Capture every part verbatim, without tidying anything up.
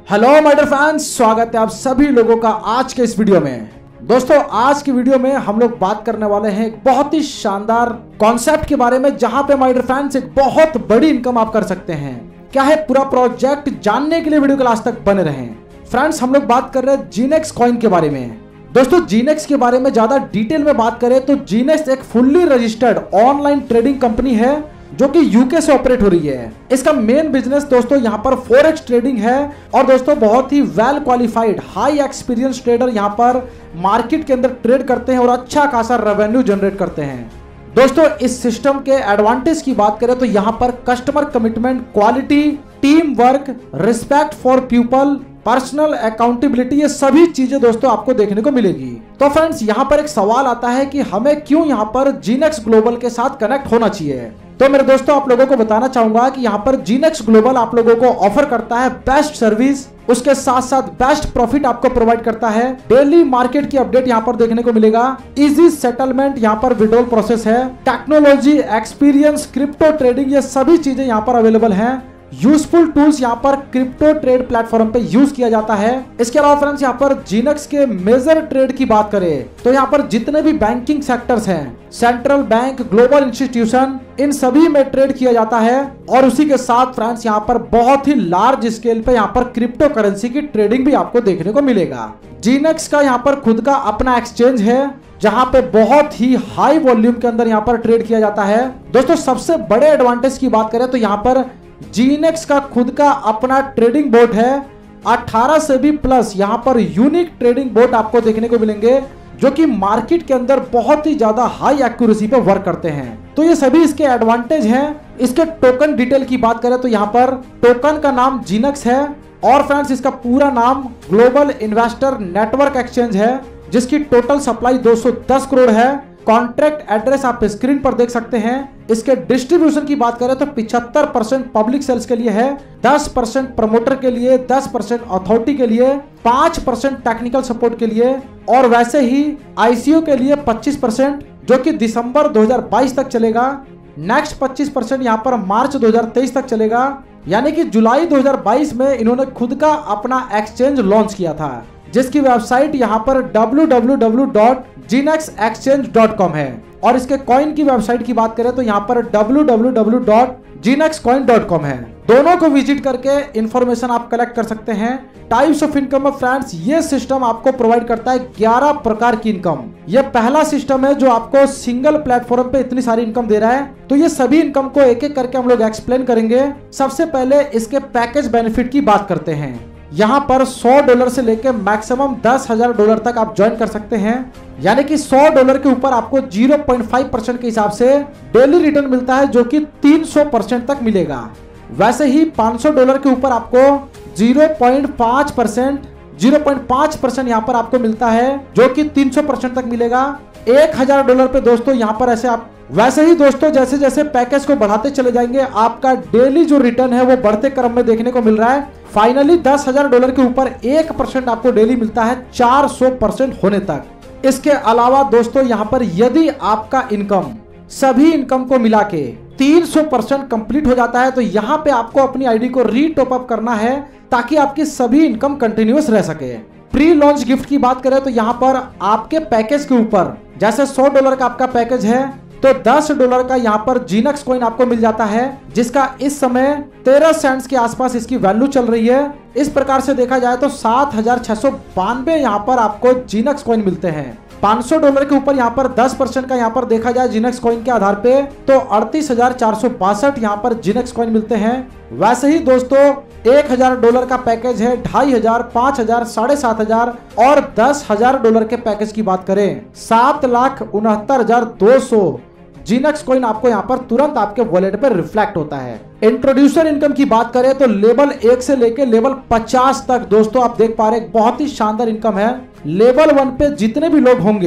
Hello my dear fans, स्वागत है आप सभी लोगों का आज के इस वीडियो में। दोस्तों आज की वीडियो में हम लोग बात करने वाले हैं एक बहुत ही शानदार कॉन्सेप्ट के बारे में, जहां पे माय डियर फैंस एक बहुत बड़ी इनकम आप कर सकते हैं। क्या है पूरा प्रोजेक्ट, जानने के लिए वीडियो के लास्ट तक बने रहें। फ्रेंड्स हम लोग बात कर रहे हैं जीनेक्स कॉइन के बारे में। दोस्तों जीनेक्स के बारे में ज्यादा डिटेल में बात करें तो जीनेक्स एक fully registered online trading company है जो कि यूके से ऑपरेट हो रही है। इसका मेन बिजनेस दोस्तों यहाँ पर फॉरेक्स ट्रेडिंग है और दोस्तों बहुत ही well qualified high experience trader यहाँ पर मार्केट के अंदर ट्रेड करते हैं और अच्छा खासा रेवेन्यू जनरेट करते हैं। दोस्तों इस सिस्टम के एडवांटेज की बात करें तो यहाँ पर customer commitment, quality, team work, respect for people, personal accountability, ये सभी चीजें दोस्तों आपको देखने को मिलेगी। तो फ्रेंड्स यहाँ पर एक सवाल आता है कि हमें क्यों यहाँ पर जीनेक्स ग्लोबल के साथ कनेक्ट होना चाहिए। तो मेरे दोस्तों आप लोगों को बताना चाहूंगा कि यहाँ पर जीनेक्स ग्लोबल आप लोगों को ऑफर करता है बेस्ट सर्विस, उसके साथ साथ बेस्ट प्रॉफिट आपको प्रोवाइड करता है। डेली मार्केट की अपडेट यहाँ पर देखने को मिलेगा, इजी सेटलमेंट यहाँ पर विड्रॉल प्रोसेस है, टेक्नोलॉजी, एक्सपीरियंस, क्रिप्टो ट्रेडिंग, ये सभी चीजें यहाँ पर अवेलेबल हैं। यूजफुल टूल्स यहाँ पर क्रिप्टो ट्रेड प्लेटफॉर्म पे यूज किया जाता है। इसके अलावा फ्रेंड्स यहाँ पर जीनेक्स के मेजर ट्रेड की बात करें तो यहाँ पर जितने भी बैंकिंग सेक्टर्स हैं, सेंट्रल बैंक, ग्लोबल इंस्टीट्यूशन, इन सभी में ट्रेड किया जाता है। और उसी के साथ फ्रेंड्स यहाँ पर बहुत ही लार्ज स्केल पे यहाँ पर क्रिप्टो करेंसी की ट्रेडिंग भी आपको देखने को मिलेगा। जीनेक्स का यहाँ पर खुद का अपना एक्सचेंज है जहां पे बहुत ही हाई वॉल्यूम के अंदर यहाँ पर ट्रेड किया जाता है। दोस्तों सबसे बड़े एडवांटेज की बात करें तो यहाँ पर जीनेक्स का खुद का अपना ट्रेडिंग बोट है। अठारह से भी प्लस यहाँ पर यूनिक ट्रेडिंग बोट आपको देखने को मिलेंगे जो कि मार्केट के अंदर बहुत ही ज्यादा हाई एक्यूरेसी पे वर्क करते हैं। तो ये सभी इसके एडवांटेज हैं। इसके टोकन डिटेल की बात करें तो यहाँ पर टोकन का नाम जीनेक्स है और फ्रेंड्स इसका पूरा नाम ग्लोबल इन्वेस्टर नेटवर्क एक्सचेंज है, जिसकी टोटल सप्लाई दो सौ दस करोड़ है। कॉन्ट्रैक्ट एड्रेस आप स्क्रीन पर देख सकते हैं। इसके डिस्ट्रीब्यूशन की बात करें तो पचहत्तर परसेंट पब्लिक सेल्स के लिए है, दस परसेंट प्रमोटर के लिए, दस परसेंट अथॉरिटी के लिए, पाँच परसेंट टेक्निकल सपोर्ट के लिए और वैसे ही आईसीयू के लिए पच्चीस परसेंट, जो कि दिसंबर दो हज़ार बाईस तक चलेगा। नेक्स्ट पच्चीस परसेंट यहाँ पर मार्च दो हज़ार तेईस तक चलेगा, यानी कि जुलाई दो हज़ार बाईस में इन्होंने खुद का अपना एक्सचेंज लॉन्च किया था, जिसकी वेबसाइट यहाँ पर W W W dot Genex exchange dot com है। और इसके कॉइन की वेबसाइट की बात करें तो यहाँ पर W W W dot Genex coin dot com है। दोनों को विजिट करके इंफॉर्मेशन आप कलेक्ट कर सकते हैं। टाइप्स ऑफ इनकम में फ्रेंड्स ये सिस्टम आपको प्रोवाइड करता है ग्यारह प्रकार की इनकम। ये पहला सिस्टम है जो आपको सिंगल प्लेटफॉर्म पे इतनी सारी इनकम दे रहा है। तो ये सभी इनकम को एक एक करके हम लोग एक्सप्लेन करेंगे। सबसे पहले इसके पैकेज बेनिफिट की बात करते हैं। यहाँ पर सौ डॉलर से लेके मैक्सिमम दस हजार डॉलर तक आप ज्वाइन कर सकते हैं, यानी कि सौ डॉलर के ऊपर आपको ज़ीरो पॉइंट फाइव परसेंट के हिसाब से डेली रिटर्न मिलता है, जो कि तीन सौ परसेंट तक मिलेगा। वैसे ही पाँच सौ डॉलर के ऊपर आपको zero point five percent zero point five percent यहाँ पर आपको मिलता है, जो कि तीन सौ परसेंट तक मिलेगा। एक हजार डॉलर पे दोस्तों यहाँ पर ऐसे आप वैसे ही दोस्तों जैसे जैसे पैकेज को बढ़ाते चले जाएंगे आपका डेली जो रिटर्न है वो बढ़ते क्रम में देखने को मिल रहा है। फाइनली दस हजार डॉलर के ऊपर एक परसेंट आपको डेली मिलता है चार सौ परसेंट होने तक। इसके अलावा दोस्तों यहाँ पर यदि आपका इनकम सभी इनकम को मिला के तीन सौ परसेंट कंप्लीट हो जाता है तो यहाँ पे आपको अपनी आईडी को री टॉप अप करना है ताकि आपकी सभी इनकम कंटिन्यूअस रह सके। प्री लॉन्च गिफ्ट की बात करें तो यहाँ पर आपके पैकेज के ऊपर जैसे सौ डॉलर का आपका पैकेज है तो दस डॉलर का यहाँ पर जीनेक्स कॉइन आपको मिल जाता है, जिसका इस समय तेरह सेंट्स के आसपास इसकी वैल्यू चल रही है। इस प्रकार से देखा जाए तो सात हजार छह सौ बानवे यहाँ पर आपको जीनेक्स कॉइन मिलते हैं। पाँच सौ डॉलर के ऊपर यहाँ पर दस परसेंट का यहाँ पर देखा जाए जीनेक्स कॉइन के आधार पे तो अड़तीस हजार चार सौ बासठ यहाँ पर जीनेक्स कॉइन मिलते हैं। वैसे ही दोस्तों एक हजार डॉलर का पैकेज है, ढाई हजार, पांच हजार, साढ़े सात हजार और दस हजार डॉलर के पैकेज की बात करें सात लाख उनहत्तर हजार दो सौ जीनेक्स कॉइन आपको यहाँ पर तुरंत आपके वॉलेट पर रिफ्लेक्ट होता है। इंट्रोड्यूसर इनकम की बात करें तो लेवल एक से लेके लेवल पचास तक दोस्तों आप देख पा रहे हैं बहुत ही शानदार इनकम है। लेवल वन पे जितने भी लोग होंगे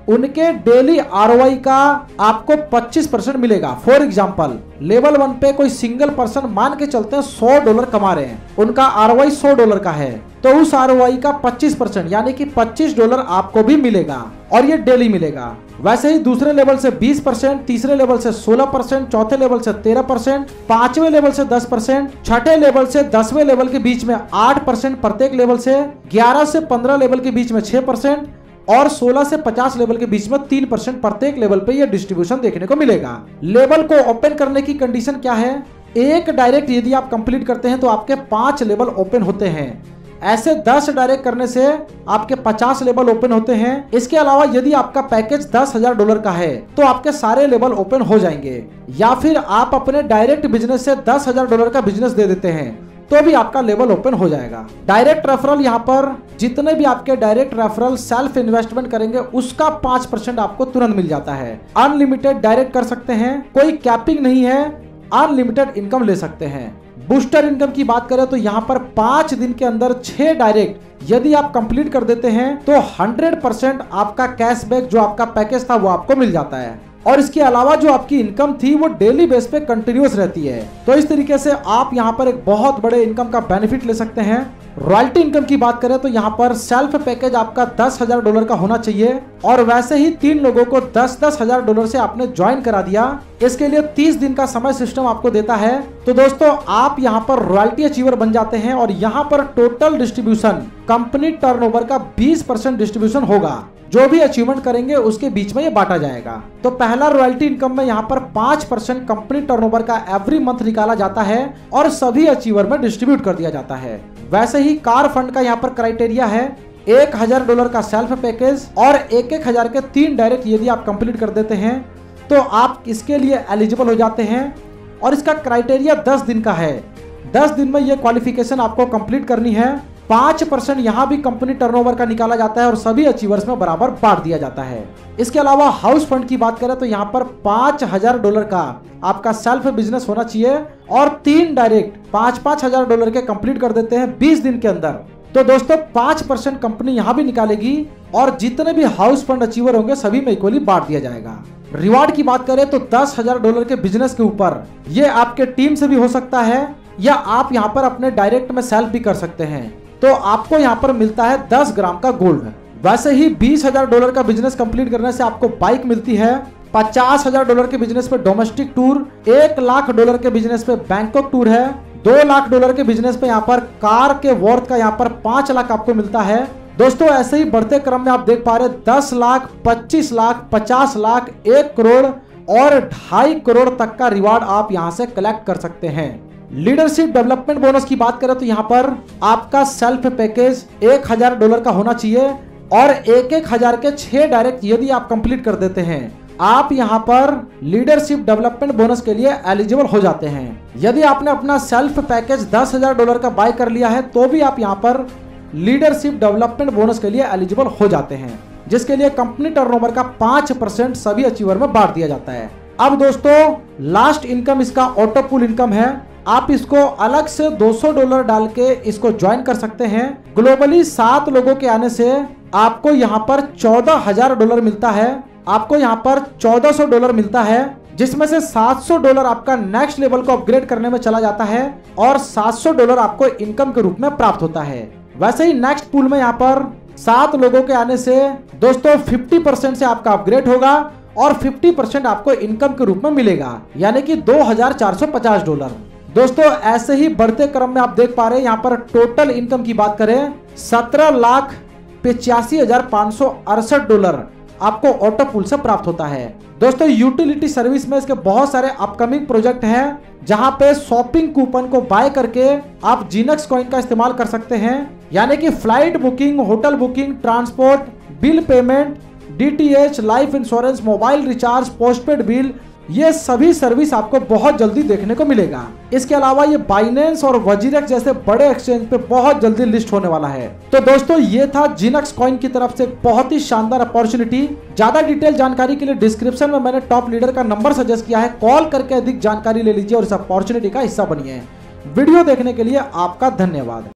उनके डेली आरओआई का आपको पच्चीस परसेंट मिलेगा। फॉर एग्जांपल लेवल वन पे कोई सिंगल पर्सन मान के चलते हैं सौ डॉलर कमा रहे हैं, उनका आरओआई सौ डॉलर का है, तो उस आरओआई का पच्चीस परसेंट यानी कि पच्चीस डॉलर आपको भी मिलेगा और ये डेली मिलेगा। वैसे ही दूसरे लेवल से बीस परसेंट, तीसरे लेवल से सोलह परसेंट, चौथे लेवल से तेरह परसेंट, पांचवें लेवल से दस परसेंट, छठे लेवल से दसवें लेवल के बीच में आठ परसेंट प्रत्येक लेवल से, ग्यारह से पंद्रह लेवल के बीच में छह परसेंट और सोलह से पचास लेवल के बीच में तीन परसेंट प्रत्येक लेवल पे ये डिस्ट्रीब्यूशन देखने को मिलेगा। लेवल को ओपन करने की कंडीशन क्या है? एक डायरेक्ट यदि आप कंप्लीट करते हैं तो आपके पांच लेवल ओपन होते हैं। ऐसे दस डायरेक्ट करने से आपके पचास लेवल ओपन होते हैं। इसके अलावा यदि आपका पैकेज दस हजार डॉलर का है तो आपके सारे लेवल ओपन हो जाएंगे। या फिर आप अपने डायरेक्ट बिजनेस से दस हजार डॉलर का बिजनेस दे देते हैं तो भी आपका लेवल ओपन हो जाएगा। डायरेक्ट रेफरल, यहाँ पर जितने भी आपके डायरेक्ट रेफरल सेल्फ इन्वेस्टमेंट करेंगे उसका पांच परसेंट आपको तुरंत मिल जाता है। अनलिमिटेड डायरेक्ट कर सकते हैं, कोई कैपिंग नहीं है, अनलिमिटेड इनकम ले सकते हैं। बूस्टर इनकम की बात करें तो यहाँ पर पांच दिन के अंदर छह डायरेक्ट यदि आप कंप्लीट कर देते हैं तो हंड्रेड परसेंट आपका कैशबैक जो आपका पैकेज था वो आपको मिल जाता है। और इसके अलावा जो आपकी इनकम थी वो डेली बेस पे कंटिन्यूअस रहती है। तो इस तरीके से आप यहाँ पर एक बहुत बड़े इनकम का बेनिफिट ले सकते हैं। रॉयल्टी इनकम की बात करें तो यहाँ पर सेल्फ पैकेज आपका दस हजार डॉलर का होना चाहिए और वैसे ही तीन लोगों को दस दस हजार डॉलर से आपने ज्वाइन करा दिया। इसके लिए तीस दिन का समय सिस्टम आपको देता है। तो दोस्तों आप यहाँ पर रॉयल्टी अचीवर बन जाते हैं और यहाँ पर टोटल डिस्ट्रीब्यूशन कंपनी टर्नओवर का बीस परसेंट डिस्ट्रीब्यूशन होगा। जो भी अचीवमेंट करेंगे उसके बीच में ये बांटा जाएगा। तो पहला रॉयल्टी इनकम में यहाँ पर पांच परसेंट कंपनी टर्नओवर का एवरी मंथ निकाला जाता है और सभी अचीवर में डिस्ट्रीब्यूट कर दिया जाता है। वैसे ही कार फंड का यहाँ पर क्राइटेरिया है एक हजार डॉलर का सेल्फ पैकेज और एक एक हजार के तीन डायरेक्ट यदि आप कंप्लीट कर देते हैं तो आप इसके लिए एलिजिबल हो जाते हैं। और इसका क्राइटेरिया दस दिन का है। दस दिन में ये क्वालिफिकेशन आपको कंप्लीट करनी है। पांच परसेंट यहाँ भी कंपनी टर्नओवर का निकाला जाता है और सभी अचीवर्स में बराबर बांट दिया जाता है। इसके अलावा हाउस फंड की बात करें तो यहाँ पर पांच हजार डॉलर का आपका सेल्फ बिजनेस होना चाहिए और तीन डायरेक्ट पांच पांच हजार डॉलर के कंप्लीट कर देते हैं बीस दिन के अंदर। तो दोस्तों पांच परसेंट कंपनी यहाँ भी निकालेगी और जितने भी हाउस फंड अचीवर होंगे सभी में इक्वली बांट दिया जाएगा। रिवार्ड की बात करें तो दस हजार डॉलर के बिजनेस के ऊपर ये आपके टीम से भी हो सकता है या आप यहाँ पर अपने डायरेक्ट में सेल्फ भी कर सकते हैं। तो आपको यहाँ पर मिलता है दस ग्राम का गोल्ड। वैसे ही बीस हजार डॉलर का बिजनेस कंप्लीट करने से आपको बाइक मिलती है। पचास हजार डॉलर के बिजनेस पे डोमेस्टिक टूर, एक लाख डॉलर के बिजनेस पे बैंकॉक टूर है, दो लाख डॉलर के बिजनेस पे यहाँ पर कार के वर्थ का यहाँ पर पांच लाख आपको मिलता है। दोस्तों ऐसे ही बढ़ते क्रम में आप देख पा रहे दस लाख, पच्चीस लाख, पचास लाख, एक करोड़ और ढाई करोड़ तक का रिवार्ड आप यहाँ से कलेक्ट कर सकते हैं। लीडरशिप डेवलपमेंट बोनस की बात करें तो यहाँ पर आपका सेल्फ पैकेज एक हजार डॉलर का होना चाहिए और एक एक हजार के छह डायरेक्ट यदि आप कंप्लीट कर देते हैं आप यहाँ पर लीडरशिप डेवलपमेंट बोनस के लिए एलिजिबल हो जाते हैं। यदि आपने अपना सेल्फ पैकेज दस हजार डॉलर का बाय कर लिया है तो भी आप यहाँ पर लीडरशिप डेवलपमेंट बोनस के लिए एलिजिबल हो जाते हैं, जिसके लिए कंपनी टर्नओवर का पांच परसेंट सभी अचीवर में बांट दिया जाता है। अब दोस्तों लास्ट इनकम इसका ऑटो पूल इनकम है। आप इसको अलग से दो सौ डॉलर डाल के इसको ज्वाइन कर सकते हैं। ग्लोबली सात लोगों के आने से आपको यहाँ पर चौदह हजार डॉलर मिलता है। आपको यहाँ पर चौदह सौ डॉलर मिलता है, जिसमें से सात सौ डॉलर आपका नेक्स्ट लेवल को अपग्रेड करने में चला जाता है और सात सौ डॉलर आपको इनकम के रूप में प्राप्त होता है। वैसे ही नेक्स्ट पूल में यहाँ पर सात लोगों के आने से दोस्तों पचास परसेंट से आपका अपग्रेड होगा और पचास परसेंट आपको इनकम के रूप में मिलेगा, यानी कि दो हजार चार सौ पचास डॉलर। दोस्तों ऐसे ही बढ़ते क्रम में आप देख पा रहे हैं यहाँ पर टोटल इनकम की बात करें सत्रह लाख पिचासी हजार पाँच सौ अड़सठ डॉलर आपको ऑटो पूल से प्राप्त होता है। दोस्तों यूटिलिटी सर्विस में इसके बहुत सारे अपकमिंग प्रोजेक्ट हैं जहां पे शॉपिंग कूपन को बाय करके आप जीनक्स कॉइन का इस्तेमाल कर सकते हैं, यानी कि flight booking, hotel booking, transport, bill payment, DTH, life insurance, mobile recharge, postpaid bill, ये सभी सर्विस आपको बहुत जल्दी देखने को मिलेगा। इसके अलावा ये बाइनेंस और वजीरेक्स जैसे बड़े एक्सचेंज पे बहुत जल्दी लिस्ट होने वाला है। तो दोस्तों ये था जीनक्स कॉइन की तरफ से बहुत ही शानदार अपॉर्चुनिटी। ज्यादा डिटेल जानकारी के लिए डिस्क्रिप्शन में मैंने टॉप लीडर का नंबर सजेस्ट किया है, कॉल करके अधिक जानकारी ले लीजिए और इस अपॉर्चुनिटी का हिस्सा बनिए। वीडियो देखने के लिए आपका धन्यवाद।